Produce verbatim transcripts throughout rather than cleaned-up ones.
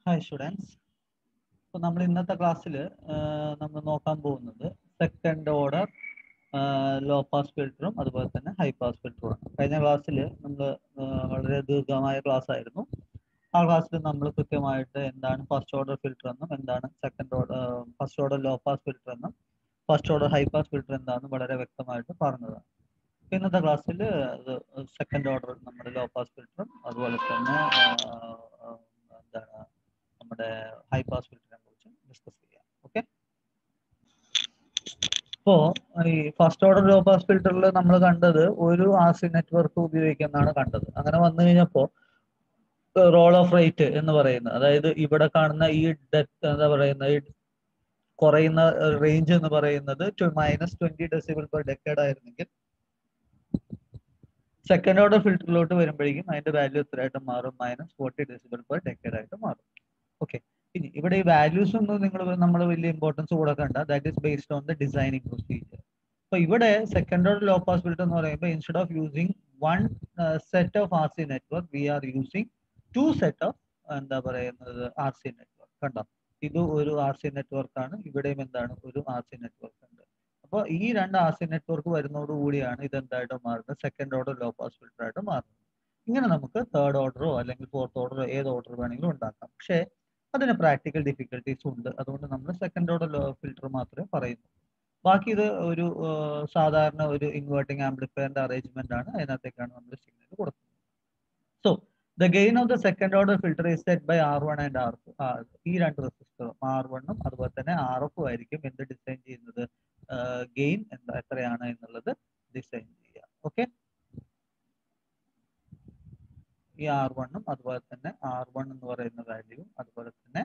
Hi students. So, നമ്മൾ ഇന്നത്തെ ക്ലാസ്സിൽ നമ്മൾ നോക്കാൻ പോകുന്നത് സെക്കൻഡ് ഓർഡർ ലോ പാസ് ഫിൽറ്ററും അതുപോലെ തന്നെ ഹൈ പാസ് ഫിൽറ്ററും ആണ്. കഴിഞ്ഞ ക്ലാസ്സിൽ നമ്മൾ വളരെ ദീർഘമായ ക്ലാസ് ആയിരുന്നു. ആ ക്ലാസ്സിൽ നമ്മൾ കൃത്യമായിട്ട് എന്താണ് ഫസ്റ്റ് ഓർഡർ ഫിൽറ്റർ എന്നും എന്താണ് second order first order low pass filter എന്നും first order high pass filter എന്താണെന്ന് വളരെ വ്യക്തമായിട്ട് പറഞ്ഞതാണ്. ഇന്നത്തെ ക്ലാസ്സിൽ സെക്കൻഡ് ഓർഡർ നമ്മുടെ ലോ പാസ് ഫിൽറ്ററും അതുപോലെ തന്നെ എന്താണ് നമ്മുടെ ഹൈ പാസ് ഫിൽറ്ററിനെ കുറിച്ച് ഡിസ്കസ് ചെയ്യാം. ഓക്കെ, അപ്പോൾ ഈ ഫസ്റ്റ് ഓർഡർ ലോ പാസ് ഫിൽറ്ററിൽ നമ്മൾ കണ്ടത് ഒരു ആർ സി നെറ്റ്വർക്ക് ഉപയോഗിക്കുന്നതാണ് കണ്ടത്. അങ്ങനെ വന്നു കഴിഞ്ഞപ്പോൾ റോൾ ഓഫ് റേറ്റ് എന്ന് പറയുന്നത്, അതായത് ഇവിടെ കാണുന്ന ഈ ഡെത്ത് എന്താ പറയുന്നത്, ഈ കുറയുന്ന റേഞ്ച് എന്ന് പറയുന്നത് minus twenty decibel per decade ആയിരുന്നെങ്കിൽ സെക്കൻഡ് ഓർഡർ ഫിൽറ്ററിലോട്ട് വരുമ്പോഴേക്കും അതിന്റെ വാല്യൂ എത്രയായിട്ട് മാറും? Minus forty decibel per decade ആയിട്ട് മാറും. ഓക്കെ, ഇനി ഇവിടെ ഈ വാല്യൂസ് ഒന്നും നിങ്ങൾ നമ്മൾ വലിയ ഇമ്പോർട്ടൻസ് കൊടുക്കണ്ട. That is based on the designing procedure. അപ്പൊ ഇവിടെ second order low pass filter എന്ന് പറയുമ്പോൾ instead of using one set of R C network we are using two set of എന്താ പറയുന്നത് ആർ സി നെറ്റ്വർക്ക്. കണ്ടോ, ഇത് ഒരു ആർ സി നെറ്റ്വർക്ക് ആണ്, ഇവിടെയും എന്താണ് ഒരു ആർ സി നെറ്റ്വർക്ക് ഉണ്ട്. അപ്പോൾ ഈ രണ്ട് ആർ സി നെറ്റ്വർക്ക് വരുന്നതോടുകൂടിയാണ് ഇത് എന്തായിട്ട് മാറുന്നത്? Second order low pass filter ആയിട്ട് മാറുന്നത്. ഇങ്ങനെ നമുക്ക് തേർഡ് ഓർഡറോ അല്ലെങ്കിൽ ഫോർത്ത് ഓർഡറോ ഏത് ഓർഡർ വേണമെങ്കിലും ഉണ്ടാക്കാം. പക്ഷേ അതിന് പ്രാക്ടിക്കൽ ഡിഫിക്കൽട്ടീസ് ഉണ്ട്. അതുകൊണ്ട് നമ്മൾ സെക്കൻഡ് ഓർഡർ ലോ ഫിൽറ്റർ മാത്രമേ പറയുന്നു. ബാക്കി ഇത് ഒരു സാധാരണ ഒരു ഇൻവേർട്ടിംഗ് ആംപ്ലിഫയറിന്റെ അറേഞ്ച്മെന്റ് ആണ്. അതിനകത്തേക്കാണ് നമ്മൾ സിഗ്നൽ കൊടുക്കുന്നത്. So the gain of the second order filter is set by R one and R two. ഈ രണ്ട് റെസിസ്റ്ററും ആർ വണ്ണും അതുപോലെ തന്നെ ആർ എഫും ആയിരിക്കും എന്ത് ഡിസൈൻ ചെയ്യുന്നത്? ഗെയിൻ എന്താ എത്രയാണ് എന്നുള്ളത് ഡിസൈൻ ചെയ്യുക. ഓക്കെ, ഈ ആർ വണ്ണും അതുപോലെ തന്നെ ആർ വൺ എന്ന് പറയുന്ന വാല്യൂവും അതുപോലെ തന്നെ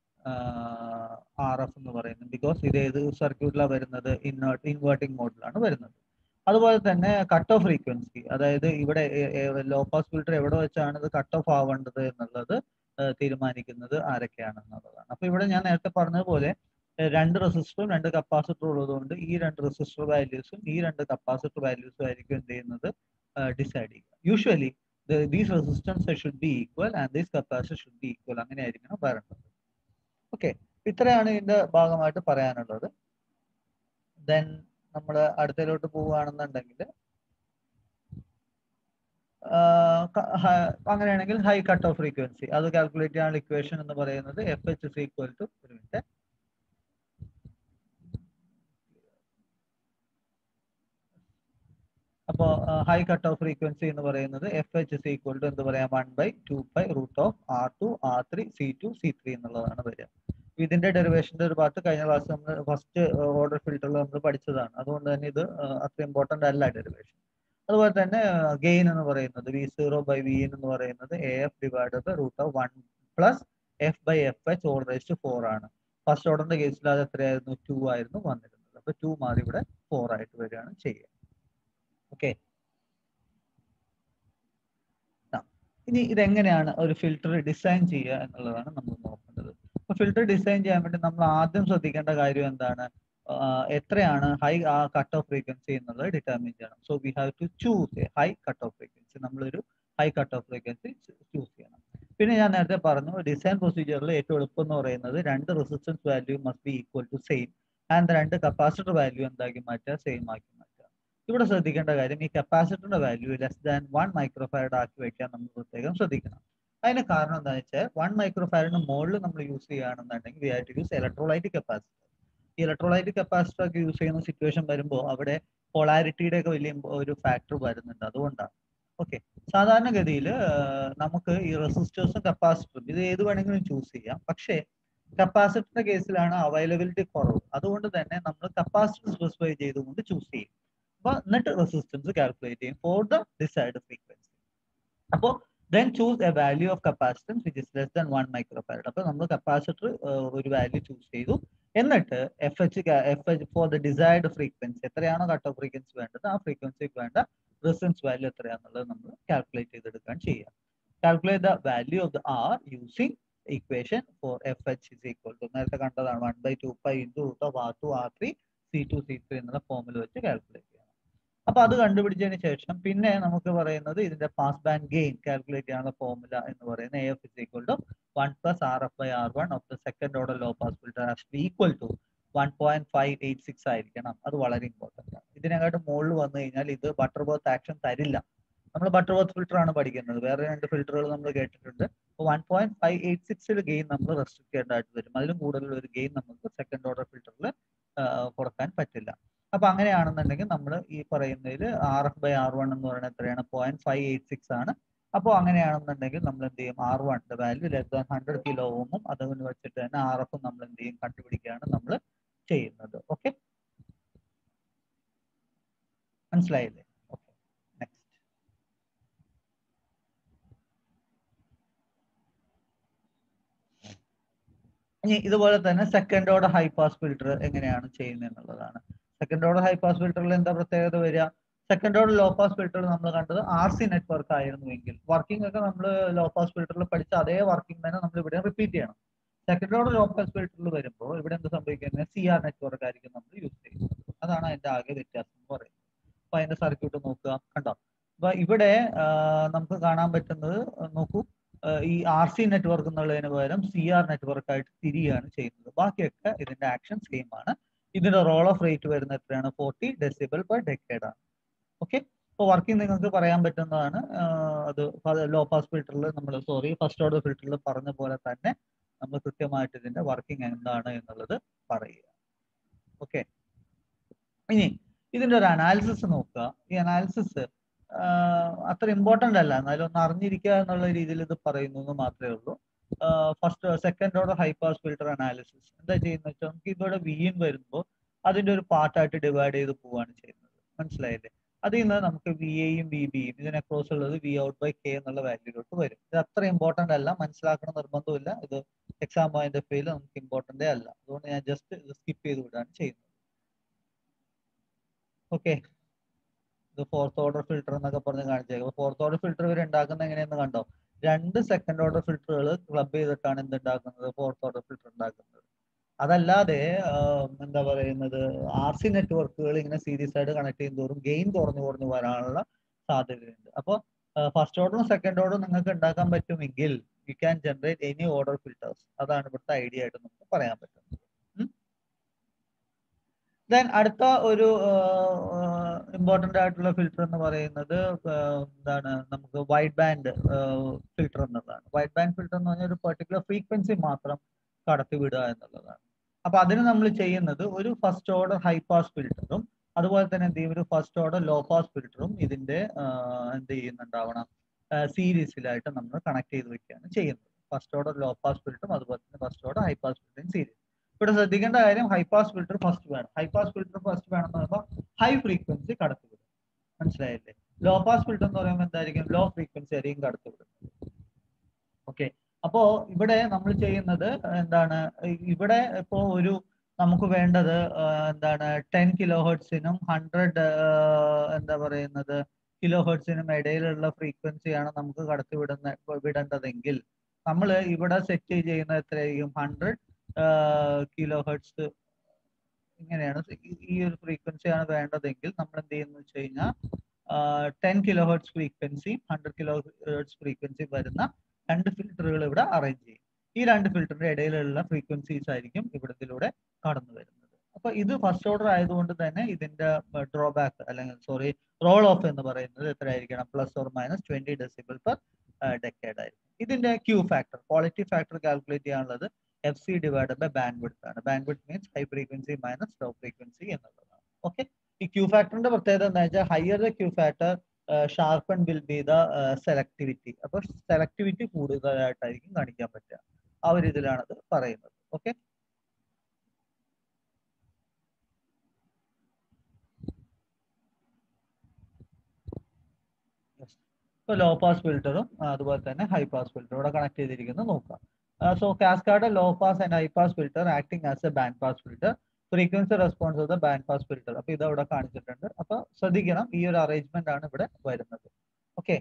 ആർ എഫ് എന്ന് പറയുന്നത്, ബിക്കോസ് ഇത് ഏത് സർക്യൂട്ടിലാണ് വരുന്നത്? ഇൻവേർട്ട് ഇൻവേർട്ടിംഗ് മോഡിലാണ് വരുന്നത്. അതുപോലെ തന്നെ കട്ട് ഓഫ് ഫ്രീക്വൻസി, അതായത് ഇവിടെ ലോ പാസ് ഫിൽറ്റർ എവിടെ വെച്ചാണ് ഇത് കട്ട് ഓഫ് ആവേണ്ടത് എന്നുള്ളത് തീരുമാനിക്കുന്നത് ആരൊക്കെയാണെന്നുള്ളതാണ്. അപ്പൊ ഇവിടെ ഞാൻ നേരത്തെ പറഞ്ഞതുപോലെ രണ്ട് റെസിസ്റ്ററും രണ്ട് കപ്പാസിറ്ററും ഉള്ളതുകൊണ്ട് ഈ രണ്ട് റെസിസ്റ്റർ വാല്യൂസും ഈ രണ്ട് കപ്പാസിറ്റർ വാല്യൂസും ആയിരിക്കും എന്ത് ചെയ്യുന്നത്? ഡിസൈഡ് ചെയ്യുക. Usually these resistance should be equal and these capacitor should be equal. അങ്ങനെ ആയിരിക്കണം വരേണ്ടത്. ഓക്കെ, ഇത്രയാണ് ഇതിന്റെ ഭാഗമായിട്ട് പറയാനുള്ളത്. ദെൻ നമ്മൾ അടുത്തതിലോട്ട് പോവുകയാണെന്നുണ്ടെങ്കിൽ അങ്ങനെയാണെങ്കിൽ ഹൈ കട്ട് ഓഫ് ഫ്രീക്വൻസി അത് കാൽക്കുലേറ്റ് ചെയ്യാനുള്ള ഇക്വേഷൻ എന്ന് പറയുന്നത് F H is equal to ഒരു മിനിറ്റ് അപ്പോൾ ഹൈ കട്ട് ഓഫ് ഫ്രീക്വൻസി എന്ന് പറയുന്നത് F H is equal to എന്ത് പറയാം? One by two by root of R two R three C two C three എന്നുള്ളതാണ് വരിക. ഇതിന്റെ ഡെറിവേഷന്റെ ഒരു പാർട്ട് കഴിഞ്ഞ ക്ലാസ് നമ്മൾ ഫസ്റ്റ് ഓർഡർ ഫിൽറ്ററിൽ നമ്മൾ പഠിച്ചതാണ്. അതുകൊണ്ട് തന്നെ ഇത് അത്ര ഇമ്പോർട്ടന്റ് അല്ല ഡെറിവേഷൻ. അതുപോലെ തന്നെ ഗെയിൻ എന്ന് പറയുന്നത് V zero by V N എന്ന് പറയുന്നത് A F divide by root of one plus F by F H all raise to four ആണ്. ഫസ്റ്റ് ഓർഡറിന്റെ കേസിൽ അത് എത്രയായിരുന്നു? ടു ആയിരുന്നു വന്നിരുന്നത്. അപ്പൊ ടു മാറി ഇവിടെ ഫോർ ആയിട്ട് വരികയാണ് ചെയ്യുക. ഓക്കെ, ഇനി ഇതെങ്ങനെയാണ് ഒരു ഫിൽറ്റർ ഡിസൈൻ ചെയ്യുക എന്നുള്ളതാണ് നമ്മൾ നോക്കേണ്ടത്. അപ്പൊ ഫിൽറ്റർ ഡിസൈൻ ചെയ്യാൻ വേണ്ടി നമ്മൾ ആദ്യം ശ്രദ്ധിക്കേണ്ട കാര്യം എന്താണ്? എത്രയാണ് ഹൈ ആ കട്ട് ഓഫ് ഫ്രീക്വൻസി എന്നുള്ളത് ഡിറ്റർമിൻ ചെയ്യണം. So we have to choose a high cut off frequency. നമ്മളൊരു high cut off frequency choose ചെയ്യണം. പിന്നെ ഞാൻ നേരത്തെ പറഞ്ഞു ഡിസൈൻ പ്രൊസീജിയറിൽ ഏറ്റവും എളുപ്പം എന്ന് പറയുന്നത് രണ്ട് resistance value must be equal to same and രണ്ട് കപ്പാസിറ്റർ വാല്യൂ എന്താക്കി മാറ്റുക? സെയിം ആക്കി മാറ്റുക. ഇവിടെ ശ്രദ്ധിക്കേണ്ട കാര്യം ഈ കപ്പാസിറ്ററിന്റെ value less than one microfarad ആക്കി വെക്കാൻ നമ്മൾ പ്രത്യേകം ശ്രദ്ധിക്കണം. അതിന് കാരണം എന്താണെന്ന് വെച്ചാൽ വൺ മൈക്രോഫാരഡിന് മുകളിൽ നമ്മൾ യൂസ് ചെയ്യുകയാണെന്നുണ്ടെങ്കിൽ we have to use electrolytic capacitor. ഈ ഇലക്ട്രോലൈറ്റിക് കപ്പാസിറ്റർ ഒക്കെ യൂസ് ചെയ്യുന്ന സിറ്റുവേഷൻ വരുമ്പോൾ അവിടെ പൊളാരിറ്റിയുടെ ഒക്കെ വലിയ ഒരു ഫാക്ടർ വരുന്നുണ്ട്. അതുകൊണ്ടാണ്. ഓക്കെ, സാധാരണഗതിയിൽ നമുക്ക് ഈ റെസിസ്റ്റേഴ്സും കപ്പാസിറ്ററും ഇത് ഏത് വേണമെങ്കിലും ചൂസ് ചെയ്യാം. പക്ഷേ കപ്പാസിറ്ററിന്റെ കേസിലാണ് അവൈലബിലിറ്റി കുറവ്. അതുകൊണ്ട് തന്നെ നമ്മൾ കപ്പാസിറ്റർ സ്പെസിഫൈ ചെയ്തുകൊണ്ട് ചൂസ് ചെയ്യും. അപ്പൊ എന്നിട്ട് റെസിസ്റ്റൻസ് കാൽക്കുലേറ്റ് ചെയ്യും ഫോർ ദ ഡിസൈഡ് ഫ്രീക്വൻസി. അപ്പോൾ then choose a value of capacitance which is less than one microfarad. അപ്പോൾ നമ്മൾ കപ്പാസിറ്റർ ഒരു വാല്യൂ ചൂസ് ചെയ്തു. എന്നിട്ട് F H F H for the decide frequency എത്രയാണോ കട്ട് ഓഫ് ഫ്രീക്വൻസി വേണ്ടത് ആ ഫ്രീക്വൻസിക്ക് വേണ്ട റെസിസ്റ്റൻസ് വാല്യൂ എത്രയാണെന്നുള്ളത് നമ്മൾ കാൽക്കുലേറ്റ് ചെയ്തെടുക്കാൻ ചെയ്യാം. Calculate the value of the R using equation for F H is equal to നേരത്തെ കണ്ടതാണ് one by two pi into root of R two R three C two C three എന്നുള്ള ഫോമിൽ വെച്ച് calculate ചെയ്യണം. അപ്പൊ അത് കണ്ടുപിടിച്ചതിന് ശേഷം പിന്നെ നമുക്ക് പറയുന്നത് ഇതിന്റെ പാസ് ബാൻഡ് ഗെയിൻ കാൽക്കുലേറ്റ് ചെയ്യാനുള്ള ഫോർമുല എന്ന് പറയുന്നത് A F is equal to one plus R F by R one of the second order low pass filter equal to one point five eight six ആയിരിക്കണം. അത് വളരെ important ആണ്. ഇതിനെക്കാട്ട് മുകളിൽ വന്നു കഴിഞ്ഞാൽ ഇത് ബട്ടർ ബർത്ത് ആക്ഷൻ തരില്ല. നമ്മൾ ബട്ടർ ബർത്ത് ഫിൽട്ടർ ആണ് പഠിക്കുന്നത്. വേറെ രണ്ട് ഫിൽറ്ററുകൾ നമ്മൾ കേട്ടിട്ടുണ്ട്. അപ്പോൾ വൺ പോയിന്റ് ഫൈവ് എയ്റ്റ് സിക്സിൽ ഗെയിൻ നമ്മൾ റെസ്ട്രിക്ട് ചെയ്യേണ്ടതായിട്ട് വരും. അതിലും കൂടുതൽ ഒരു ഗെയിൻ നമുക്ക് സെക്കൻഡ് ഓർഡർ ഫിൽറ്ററിൽ കൊടുക്കാൻ പറ്റില്ല. അപ്പൊ അങ്ങനെയാണെന്നുണ്ടെങ്കിൽ നമ്മൾ ഈ പറയുന്നതിൽ R F by R one എന്ന് പറയുന്നത് എത്രയാണ്? പോയിന്റ് ഫൈവ് എയ്റ്റ് സിക്സ് ആണ്. അപ്പോൾ അങ്ങനെയാണെന്നുണ്ടെങ്കിൽ നമ്മൾ എന്ത് ചെയ്യും? ആർ വണ്ണിന്റെ value less than hundred kilo ഓമും അതിന് വെച്ചിട്ട് തന്നെ ആർ എഫ് നമ്മൾ എന്ത് ചെയ്യും? കണ്ടുപിടിക്കുകയാണ് നമ്മൾ ചെയ്യുന്നത്. ഓക്കെ, മനസ്സിലായില്ലേ? Okay, next. ഇനി ഇതുപോലെ തന്നെ second order high pass filter എങ്ങനെയാണ് ചെയ്യുന്നത് എന്നുള്ളതാണ്. സെക്കൻഡ് ഓർഡർ ഹൈ പാസ് ഫിൽട്ടറിൽ എന്താ പ്രത്യേകത വരിക? Second order low pass filter നമ്മൾ കണ്ടത് ആർ സി നെറ്റ്വർക്ക് ആയിരുന്നുവെങ്കിൽ വർക്കിംഗ് ഒക്കെ നമ്മൾ ലോ പാസ് ഫിൽട്ടറിൽ പഠിച്ച അതേ വർക്കിംഗ് തന്നെ നമ്മൾ ഇവിടെ റിപ്പീറ്റ് ചെയ്യണം. സെക്കൻഡ് ഓർഡർ ലോ പാസ് ഫിൽട്ടറിൽ വരുമ്പോൾ ഇവിടെ എന്ത് സംഭവിക്കുന്നത്? സി ആർ നെറ്റ്വർക്ക് ആയിരിക്കും നമ്മൾ യൂസ് ചെയ്യുന്നത്. അതാണ് അതിന്റെ ആകെ വ്യത്യാസം എന്ന് പറയുന്നത്. അപ്പൊ അതിന്റെ സർക്യൂട്ട് നോക്കുക, കണ്ടോ? അപ്പൊ ഇവിടെ നമുക്ക് കാണാൻ പറ്റുന്നത് നോക്കൂ, ഈ ആർ സി നെറ്റ്വർക്ക് എന്നുള്ളതിന് പകരം സി ആർ നെറ്റ്വർക്ക് ആയിട്ട് തിരികെയാണ് ചെയ്യുന്നത്. ബാക്കിയൊക്കെ ഇതിന്റെ ആക്ഷൻ സെയിം ആണ്. ഇതിന്റെ റോൾ ഓഫ് റേറ്റ് വരുന്നത് എത്രയാണ്? ഫോർട്ടി ഡെസിബിൾ പെർ ഡെക്കേഡ് ആണ്. ഓക്കെ, അപ്പോൾ വർക്കിംഗ് നിങ്ങൾക്ക് പറയാൻ പറ്റുന്നതാണ്. അത് ലോ പാസ് ഫിൽട്ടറിൽ നമ്മൾ സോറി ഫസ്റ്റ് ഓർഡർ ഫിൽട്ടറിൽ പറഞ്ഞ പോലെ തന്നെ നമ്മൾ കൃത്യമായിട്ട് ഇതിന്റെ വർക്കിംഗ് എന്താണ് എന്നുള്ളത് പറയുക. ഓക്കെ, ഇനി ഇതിന്റെ ഒരു അനാലിസിസ് നോക്കുക. ഈ അനാലിസിസ് അത്ര ഇമ്പോർട്ടന്റ് അല്ല, എന്നാലും ഒന്ന് അറിഞ്ഞിരിക്കുക എന്നുള്ള രീതിയിൽ ഇത് പറയുന്നു എന്ന് മാത്രമേ ഉള്ളൂ. First second order high pass filter analysis എന്താ ചെയ്യുന്നത് വെച്ചാൽ നമുക്ക് ഇവിടെ വി ഇൻ വരുമ്പോൾ അതിന്റെ ഒരു പാർട്ടായിട്ട് ഡിവൈഡ് ചെയ്ത് പോവുകയാണ് ചെയ്യുന്നത്. മനസ്സിലായില്ലേ? അതിൽ നിന്ന് നമുക്ക് വി എയും വി ബിയും ഇതിനെ ക്രോസ് ഉള്ളത് വി ഔട്ട് ബൈ കെ എന്നുള്ള വാല്യൂലോട്ട് വരും. ഇത് അത്ര ഇമ്പോർട്ടന്റ് അല്ല, മനസ്സിലാക്കണം നിർബന്ധമില്ല. ഇത് എക്സാം പോയിന്റ് ഓഫ് വ്യൂവിൽ നമുക്ക് ഇമ്പോർട്ടന്റേ അല്ല. അതുകൊണ്ട് ഞാൻ ജസ്റ്റ് ഇത് സ്കിപ്പ് ചെയ്ത് വിടാണ് ചെയ്യുന്നത്. ഓക്കെ, ഇത് ഫോർത്ത് ഓർഡർ ഫിൽട്ടർ എന്നൊക്കെ പറഞ്ഞ് കാണിച്ചേക്കും. ഫോർത്ത് ഓർഡർ ഫിൽട്ടർ ഇവർ ഉണ്ടാക്കുന്നത് എങ്ങനെയെന്ന് കണ്ടോ? രണ്ട് സെക്കൻഡ് ഓർഡർ ഫിൽട്ടറുകൾ ക്ലബ് ചെയ്തിട്ടാണ് എന്തുണ്ടാക്കുന്നത്? ഫോർത്ത് ഓർഡർ ഫിൽട്ടർ ഉണ്ടാക്കുന്നത്. അതല്ലാതെ എന്താ പറയുന്നത്, ആർ സി നെറ്റ്വർക്കുകൾ ഇങ്ങനെ സീരീസ് ആയിട്ട് കണക്ട് ചെയ്യും തോറും ഗെയിൻ കുറഞ്ഞു കുറഞ്ഞു വരാനുള്ള സാധ്യതയുണ്ട്. അപ്പോൾ ഫസ്റ്റ് ഓർഡറും സെക്കൻഡ് ഓർഡറും നിങ്ങൾക്ക് ഉണ്ടാക്കാൻ പറ്റുമെങ്കിൽ you can generate any order filters. അതാണ് ഇവിടുത്തെ ഐഡിയ ആയിട്ട് നമുക്ക് പറയാൻ പറ്റുന്നത്. ദെൻ അടുത്ത ഒരു ഇമ്പോർട്ടന്റ് ആയിട്ടുള്ള ഫിൽട്ടർ എന്ന് പറയുന്നത് എന്താണ്? നമുക്ക് വൈഡ് ബാൻഡ് ഫിൽട്ടർ എന്നുള്ളതാണ്. വൈഡ് ബാൻഡ് ഫിൽട്ടർ എന്ന് പറഞ്ഞാൽ ഒരു പെർട്ടിക്കുലർ ഫ്രീക്വൻസി മാത്രം കടത്തിവിടുക എന്നുള്ളതാണ്. അപ്പൊ അതിന് നമ്മൾ ചെയ്യുന്നത് ഒരു ഫസ്റ്റ് ഓർഡർ ഹൈ പാസ് ഫിൽട്ടറും അതുപോലെ തന്നെ എന്ത് ചെയ്യും? ഒരു ഫസ്റ്റ് ഓർഡർ ലോ പാസ് ഫിൽട്ടറും ഇതിന്റെ എന്ത് ചെയ്യുന്നുണ്ടാവണം? സീരീസിലായിട്ട് നമ്മൾ കണക്ട് ചെയ്ത് വെക്കുകയാണ് ചെയ്യുന്നത്. ഫസ്റ്റ് ഓർഡർ ലോ പാസ് ഫിൽട്ടറും അതുപോലെ തന്നെ ഫസ്റ്റ് ഓർഡർ ഹൈ പാസ് ഫിൽട്ടറും സീരീസ്. ഇവിടെ ശ്രദ്ധിക്കേണ്ട കാര്യം ഹൈ പാസ് ഫിൽട്ടർ ഫസ്റ്റ് വേണം. ഹൈ പാസ് ഫിൽട്ടർ ഫസ്റ്റ് വേണം എന്ന് പറയുമ്പോൾ ഹൈ ഫ്രീക്വൻസി കടത്തിവിടും. മനസ്സിലായില്ലേ? ലോ പാസ് ഫിൽട്ടർ എന്ന് പറയുമ്പോൾ എന്തായിരിക്കും? ലോ ഫ്രീക്വൻസി ആയിരിക്കും കടത്തിവിടുന്നത്. ഓക്കെ, അപ്പോ ഇവിടെ നമ്മൾ ചെയ്യുന്നത് എന്താണ്? ഇവിടെ ഇപ്പോ ഒരു നമുക്ക് വേണ്ടത് എന്താണ്? ടെൻ കിലോ ഹെർട്സിനും ഹൺഡ്രഡ് എന്താ പറയുന്നത് കിലോ ഹെർട്സിനും ഇടയിലുള്ള ഫ്രീക്വൻസിയാണ് നമുക്ക് കടത്തിവിടുന്ന വിടേണ്ടതെങ്കിൽ നമ്മൾ ഇവിടെ സെറ്റ് ചെയ്യുന്നത് എത്രയായിരിക്കും? ഹൺഡ്രഡ് കിലോ ഹെർട്സ് ഇങ്ങനെയാണ്. ഈ ഒരു ഫ്രീക്വൻസിയാണ് വേണ്ടതെങ്കിൽ നമ്മൾ എന്ത് ചെയ്യുന്നു വെച്ച് കഴിഞ്ഞാൽ ten kilo hertz frequency hundred kilo hertz frequency വരുന്ന രണ്ട് ഫിൽറ്ററുകൾ ഇവിടെ അറേഞ്ച് ചെയ്യും. ഈ രണ്ട് ഫിൽറ്ററിന്റെ ഇടയിലുള്ള ഫ്രീക്വൻസീസ് ആയിരിക്കും ഇവിടത്തിലൂടെ കടന്നു വരുന്നത്. അപ്പൊ ഇത് ഫസ്റ്റ് ഓർഡർ ആയതുകൊണ്ട് തന്നെ ഇതിന്റെ ഡ്രോബാക്ക് അല്ലെങ്കിൽ സോറി റോൾ ഓഫ് എന്ന് പറയുന്നത് എത്രയായിരിക്കണം? Plus or minus twenty decibel per decade ആയിരിക്കും. ഇതിന്റെ Q factor quality factor calculate ചെയ്യാനുള്ളത് F C divided by band width ആണ്. Band width means high frequency minus low frequency എന്നുള്ളതാണ്. ഓക്കെ, ഈ ക്യൂ ഫാക്ടറിന്റെ പ്രത്യേകത എന്താ വെച്ചാൽ higher the Q factor sharpen will be the selectivity. അപ്പൊ സെലക്ടിവിറ്റി കൂടുതലായിട്ടായിരിക്കും കാണിക്കാൻ പറ്റുക. ആ ഒരു ഇതിലാണ് അത് പറയുന്നത്. ഓക്കെ, ഇപ്പൊ ലോ പാസ് ഫിൽറ്ററും അതുപോലെ തന്നെ ഹൈ പാസ് ഫിൽറ്ററും ഇവിടെ കണക്ട് ചെയ്തിരിക്കുന്നത് നോക്കാം. So cascade low pass and high pass filter acting as a band pass filter frequency response of the band pass filter. അപ്പൊ ഇത് ഇവിടെ കാണിച്ചിട്ടുണ്ട്. അപ്പൊ ശ്രദ്ധിക്കണം, ഈ ഒരു അറേഞ്ച്മെന്റ് ആണ് ഇവിടെ വരുന്നത്. ഓക്കെ,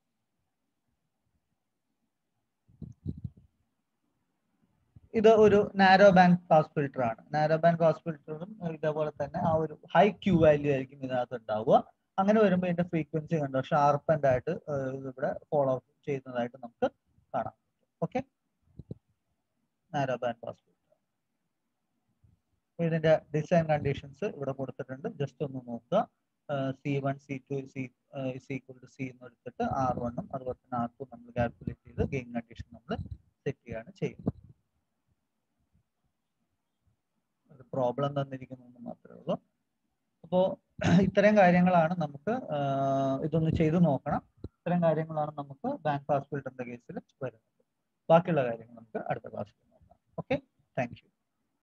ഇത് ഒരു നാരോ ബാൻഡ് പാസ് ഫിൽറ്റർ ആണ്. നാരോ ബാൻഡ് പാസ് ഫിൽറ്ററും ഇതേപോലെ തന്നെ ആ ഒരു ഹൈ ക്യൂ വാല്യൂ ആയിരിക്കും ഇതിനകത്ത് ഉണ്ടാവുക. അങ്ങനെ വരുമ്പോൾ ഇതിന്റെ ഫ്രീക്വൻസി കണ്ടോ ഷാർപ്പൻഡ് ആയിട്ട് ഇവിടെ ഫോളോ ചെയ്യുന്നതായിട്ട് നമുക്ക് കാണാം. Okay, narrow band pass filter. ഇതിന്റെ ഡിസൈൻ കണ്ടീഷൻസ് ഇവിടെ കൊടുത്തിട്ടുണ്ട്, ജസ്റ്റ് ഒന്ന് നോക്കുക. C one C two C equal to C എന്ന് എടുത്തിട്ട് ആർ വണ്ണും അതുപോലെ തന്നെ ആർ ടു നമ്മൾ കാൽക്കുലേറ്റ് ചെയ്ത് ഗെയിൻ കണ്ടീഷൻ നമ്മൾ സെറ്റ് ചെയ്യാണ് ചെയ്യുന്നത്. പ്രോബ്ലം തന്നിരിക്കുന്നു മാത്രമേ ഉള്ളൂ. അപ്പോൾ ഇത്തരം കാര്യങ്ങളാണ് നമുക്ക് ഇതൊന്ന് ചെയ്ത് നോക്കണം. ഇത്തരം കാര്യങ്ങളാണ് നമുക്ക് ബാൻഡ് പാസ് ഫിൽറ്ററിന്റെ കേസിൽ വരുന്നത്. ബാക്കിയുള്ള കാര്യങ്ങൾ നമുക്ക് അടുത്ത ക്ലാസ്സിൽ നോക്കാം. Okay, thank U.